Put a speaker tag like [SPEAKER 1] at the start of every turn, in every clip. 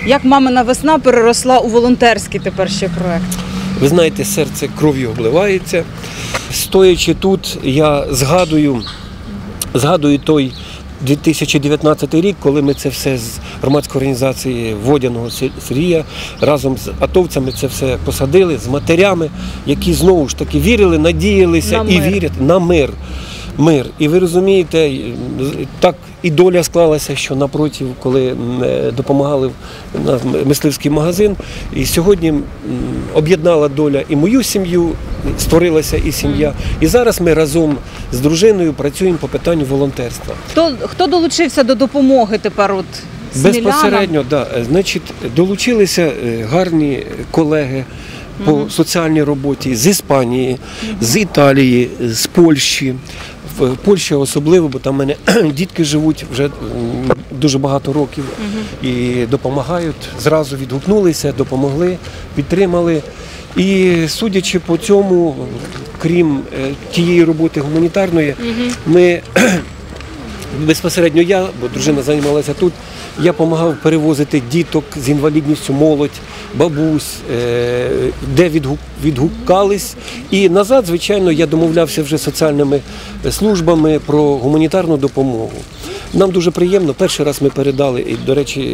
[SPEAKER 1] Як «Мамина весна» переросла у волонтерський тепер ще проєкт?
[SPEAKER 2] Ви знаєте, серце кров'ю обливається. Стоячи тут, я згадую той 2019 рік, коли ми це все з громадської організації Водяного Сергія разом з атовцями це все посадили, з матерями, які знову ж таки вірили, надіялися і вірять на мир. І ви розумієте, так і доля склалася, що напроти, коли допомагали на мисливський магазин, і сьогодні об'єднала доля і мою сім'ю, створилася і сім'я. І зараз ми разом з дружиною працюємо по питанню волонтерства.
[SPEAKER 1] Хто долучився до допомоги тепер от смілянам?
[SPEAKER 2] Безпосередньо, да. Значить, долучилися гарні колеги по соціальній роботі з Іспанії, з Італії, з Польщі. В Польщі особливо, бо там в мене дітки живуть вже дуже багато років і допомагають. Зразу відгукнулися, допомогли, підтримали. І судячи по цьому, крім тієї роботи гуманітарної, ми безпосередньо я, бо дружина займалася тут, я допомагав перевозити діток з інвалідністю, молодь, бабусь, де відгукались. І назад, звичайно, я домовлявся вже з соціальними службами про гуманітарну допомогу. Нам дуже приємно. Перший раз ми передали, і, до речі,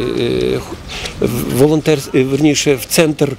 [SPEAKER 2] в Центр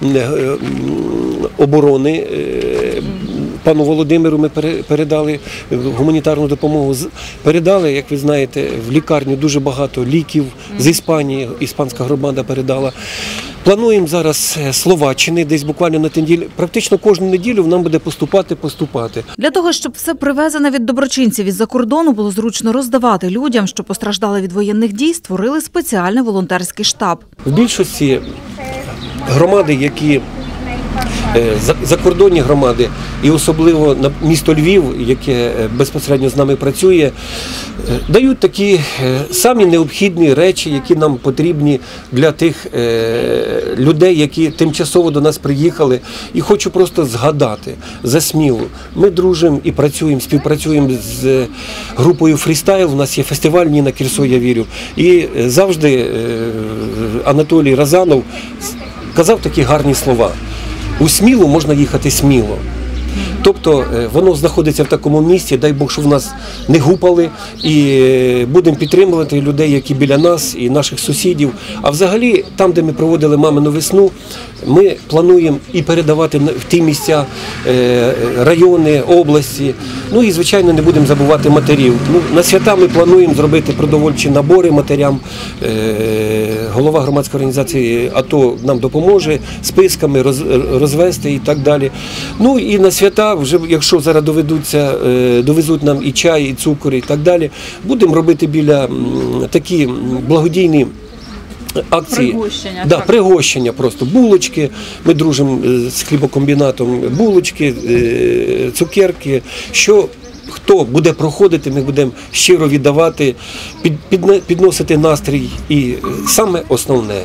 [SPEAKER 2] оборони пану Володимиру ми передали гуманітарну допомогу. Передали, як ви знаєте, в лікарню дуже багато ліків з Іспанії, іспанська громада передала. Плануємо зараз з Словаччини, десь буквально на неділю. Практично кожну неділю нам буде поступати.
[SPEAKER 3] Для того, щоб все привезене від доброчинців із-за кордону було зручно роздавати людям, що постраждали від воєнних дій, створили спеціальний волонтерський штаб.
[SPEAKER 2] В більшості громади, які закордонні громади, і особливо на місто Львів, яке безпосередньо з нами працює, дають такі самі необхідні речі, які нам потрібні для тих людей, які тимчасово до нас приїхали. І хочу просто згадати за Смілу. Ми дружимо і працюємо, співпрацюємо з групою «Фрістайл». У нас є фестиваль «Ніна Кірсо, я вірю». І завжди Анатолій Разанов казав такі гарні слова. У Смілу можна їхати сміло. Тобто воно знаходиться в такому місці, дай Бог, що в нас не гупали, і будемо підтримувати людей, які біля нас, і наших сусідів. А взагалі, там, де ми проводили «Мамину весну», ми плануємо і передавати в ті місця, райони, області. Ну і, звичайно, не будемо забувати матерів. На свята ми плануємо зробити продовольчі набори матерям. Голова громадської організації АТО нам допоможе списками розвести і так далі. Ну і на свята, вже якщо зараз довезуть нам і чай, і цукор, і так далі, будемо робити біля такі благодійні акції.
[SPEAKER 1] Пригощення.
[SPEAKER 2] Пригощення просто. Булочки, ми дружимо з хлібокомбінатом, булочки, цукерки, що хто буде проходити, ми будемо щиро віддавати, підносити настрій. І саме основне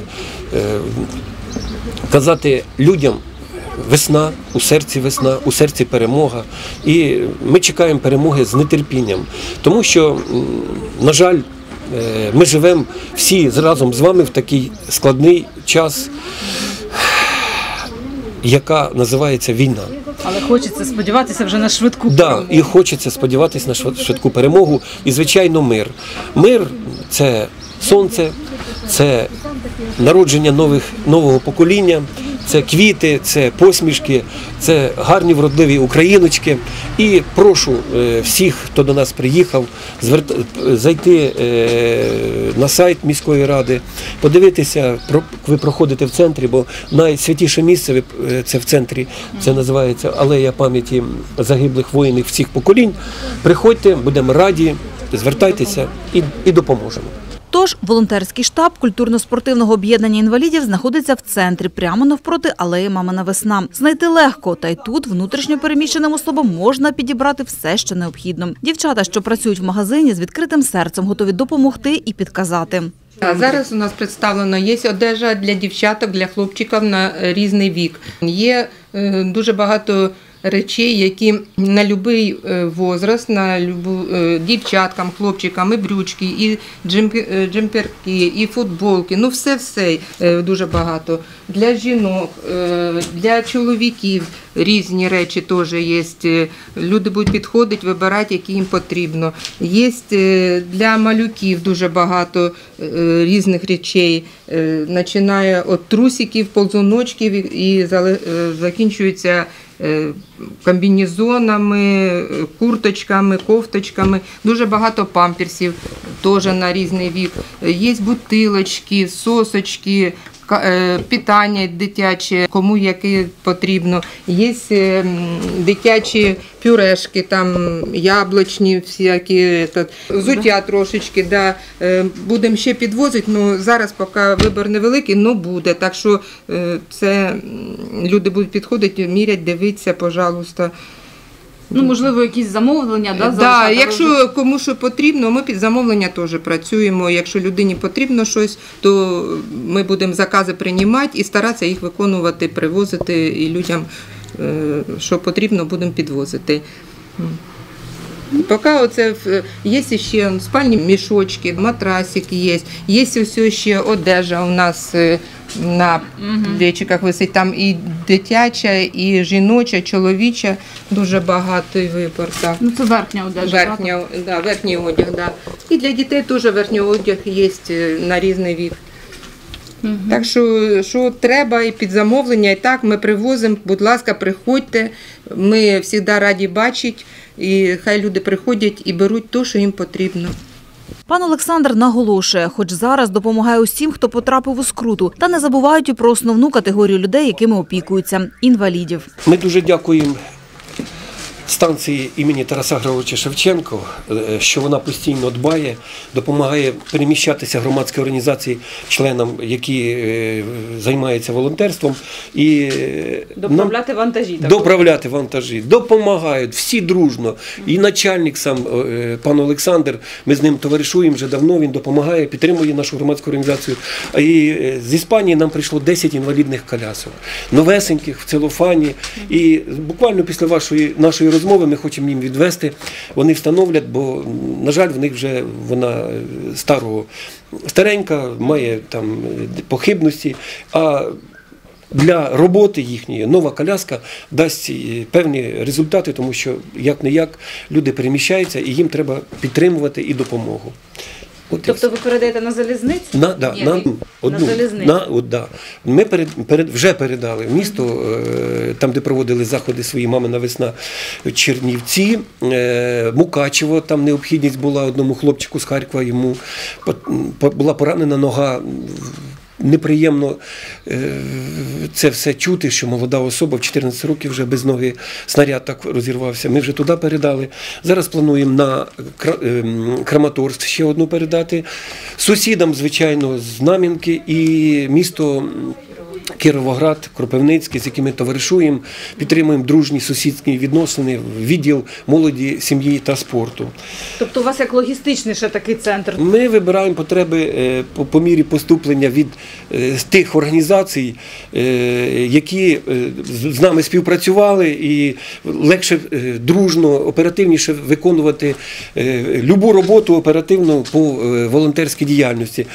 [SPEAKER 2] – казати людям: весна, у серці перемога. І ми чекаємо перемоги з нетерпінням. Тому що, на жаль, ми живемо всі разом з вами в такий складний час, яка називається війна.
[SPEAKER 1] Але хочеться сподіватися вже на швидку перемогу.
[SPEAKER 2] Так, і хочеться сподіватися на швидку перемогу. І, звичайно, мир. Мир – це сонце, це народження нового покоління, це квіти, це посмішки, це гарні вродливі україночки. І прошу всіх, хто до нас приїхав, зайти на сайт міської ради, подивитися, ви проходите в центрі, бо найсвятіше місце це в центрі, це називається Алея пам'яті загиблих воїнів всіх поколінь. Приходьте, будемо раді, звертайтеся і допоможемо.
[SPEAKER 3] Тож, волонтерський штаб культурно-спортивного об'єднання інвалідів знаходиться в центрі, прямо навпроти алеї «Мамина весна». Знайти легко, та й тут внутрішньо переміщеним особам можна підібрати все, що необхідно. Дівчата, що працюють в магазині, з відкритим серцем готові допомогти і підказати.
[SPEAKER 4] Зараз у нас представлено, є одежа для дівчаток, для хлопчиків на різний вік. Є дуже багато речей, які на будь-який возраст, на дівчаткам, хлопчикам, і брючки, і джемперки, і футболки, ну все дуже багато. Для жінок, для чоловіків різні речі теж є. Люди будуть підходити, вибирати, які їм потрібно. Є для малюків дуже багато різних речей, починає від трусиків, ползуночків і закінчується комбінезонами, курточками, кофточками. Дуже багато памперсів, теж на різний вік. Є бутилочки, сосочки, питання дитяче, кому яке потрібно. Є дитячі пюрешки, там яблучні всякі, взуття трошечки. Да. Будемо ще підвозити, ну зараз поки вибір невеликий, але буде. Так що це люди будуть підходити, мірять, дивитися, пожалуйста.
[SPEAKER 1] Ну, можливо, якісь замовлення, да?
[SPEAKER 4] Да, якщо кому що потрібно, ми під замовлення теж працюємо. Якщо людині потрібно щось, то ми будемо закази приймати і старатися їх виконувати, привозити, і людям, що потрібно, будемо підвозити. Поки оце є ще спальні мішочки, матрасик є, є ось ще одежа у нас на плечиках висить, там і дитяча, і жіноча, чоловіча, дуже багатий вибір. Так.
[SPEAKER 1] Ну, це верхня одежа.
[SPEAKER 4] Верхній одяг, да. І для дітей теж верхній одяг є на різний вік. Так що треба і під замовлення, і так ми привозимо, будь ласка, приходьте, ми завжди раді бачити, і хай люди приходять і беруть те, що їм потрібно.
[SPEAKER 3] Пан Олександр наголошує, хоч зараз допомагає усім, хто потрапив у скруту, та не забувають і про основну категорію людей, якими опікуються – інвалідів.
[SPEAKER 2] Ми дуже дякуємо станції імені Тараса Григоровича Шевченка, що вона постійно дбає, допомагає переміщатися громадській організації членам, які займаються волонтерством. І
[SPEAKER 1] доправляти вантажі.
[SPEAKER 2] Доправляти вантажі. Допомагають всі дружно. І начальник сам, пан Олександр, ми з ним товаришуємо вже давно, він допомагає, підтримує нашу громадську організацію. І з Іспанії нам прийшло 10 інвалідних колясок, новесеньких, в целофані. І буквально після нашої розмови ми хочемо їм відвести, вони встановлять, бо, на жаль, в них вже вона старенька, має там похибності, а для роботи їхньої нова коляска дасть певні результати, тому що як-не-як люди переміщаються і їм треба підтримувати і допомогу.
[SPEAKER 1] Тобто ви передаєте на залізницю?
[SPEAKER 2] На залізницю. Ми вже передали в місто, там, де проводили заходи свої «Мамина весна», Чернівці, Мукачево, там необхідність була одному хлопчику з Харкова, йому була поранена нога. Неприємно це все чути, що молода особа в 14 років вже без ноги, снаряд так розірвався. Ми вже туди передали. Зараз плануємо на Краматорськ ще одну передати. Сусідам, звичайно, Знам'янки і місто Кіровоград, Кропивницький, з якими товаришуємо, підтримуємо дружні сусідські відносини, відділ молоді, сім'ї та спорту.
[SPEAKER 1] Тобто у вас як логістичний ще такий центр?
[SPEAKER 2] Ми вибираємо потреби по мірі поступлення від тих організацій, які з нами співпрацювали, і легше, дружно, оперативніше виконувати любу роботу оперативну по волонтерській діяльності.